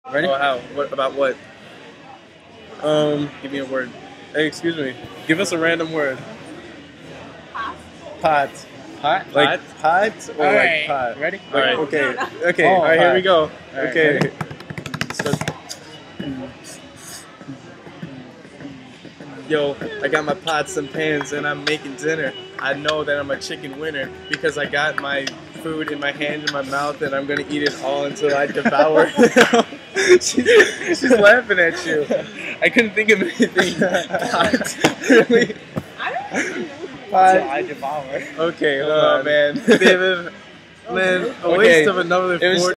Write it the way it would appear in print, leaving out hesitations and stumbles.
Ready? Oh, how? What about what? Give me a word. Hey, excuse me. Give us a random word. Pot. Pot? Like pot or All like right. pot? Ready? All right. No, Okay. no. Okay. Oh, All right. Here pot. we go. All right, Okay. ready? Yo, I got my pots and pans and I'm making dinner. I know that I'm a chicken winner because I got my food in my hand in my mouth and I'm gonna eat it all until I devour it. she's laughing at you. I couldn't think of anything. Pot. Really? I don't even know. Pot. Until I devour. Okay, hold Oh, on, man. David, man, a Okay. waste of another It was- 40